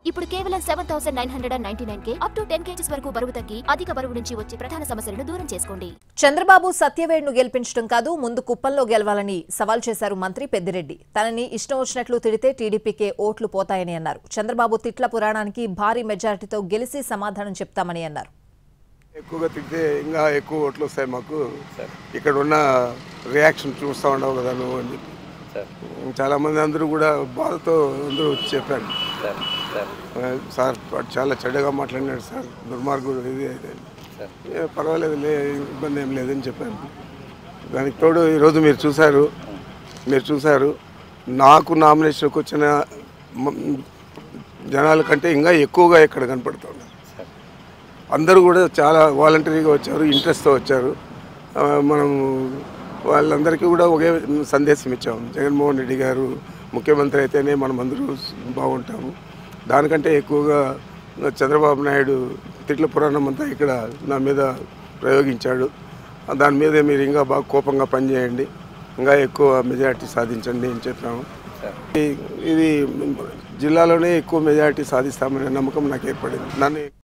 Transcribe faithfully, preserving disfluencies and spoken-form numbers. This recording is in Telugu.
ఇప్పుడు కేవలం seven thousand nine hundred and ninety nine కే అప్ టు టెన్ కేజీస్ వరకు బరువు తగ్గి అధిక బరువు నుంచి వచ్చే ప్రధాన సమస్యలను దూరం చేసుకోండి. చంద్రబాబు సత్యవేడ్ను గెలిపించడం కాదు, ముందు కుప్పంలో గెలవాలని సవాల్ చేశారు మంత్రి పెద్దిరెడ్డి. తనని ఇష్టం వచ్చినట్లు తిడితే టీడీపీకే ఓట్లు పోతాయని అన్నారు. చంద్రబాబు తిట్ల పురాణానికి భారీ మెజారిటీతో గెలిచి సమాధానం చెప్తామని అన్నారు. ఎక్కువగా తిడితే ఇంకా ఎక్కువ ఓట్లు వస్తాయి మాకు, ఇక్కడ ఉన్న రియాక్షన్ చూస్తూ ఉండవు కదా నువ్వు అని చెప్పి చాలామంది అందరూ కూడా బాధతో అందరూ వచ్చి చెప్పారు. సార్ చాలా చెడ్డగా మాట్లాడినాడు సార్, దుర్మార్గుడు ఇది అయితే పర్వాలేదు, లే ఇబ్బంది ఏం లేదని చెప్పాను. దానికి తోడు ఈరోజు మీరు చూశారు మీరు చూశారు నాకు నామినేషన్కి వచ్చిన జనాల కంటే ఇంకా ఎక్కువగా ఇక్కడ కనపడుతున్నారు. అందరూ కూడా చాలా వాలంటరీగా వచ్చారు, ఇంట్రెస్ట్తో వచ్చారు. మనం వాళ్ళందరికీ కూడా ఒకే సందేశం ఇచ్చాము, జగన్మోహన్ రెడ్డి గారు ముఖ్యమంత్రి అయితేనే మనం అందరూ బాగుంటాము. దానికంటే ఎక్కువగా చంద్రబాబు నాయుడు తిట్ల పురాణం అంతా ఇక్కడ నా మీద ప్రయోగించాడు. దాని మీద మీరు ఇంకా బాగా కోపంగా పనిచేయండి, ఇంకా ఎక్కువ మెజారిటీ సాధించండి అని చెప్పాము. ఇది జిల్లాలోనే ఎక్కువ మెజారిటీ సాధిస్తామనే నమ్మకం నాకు ఏర్పడింది. నన్ను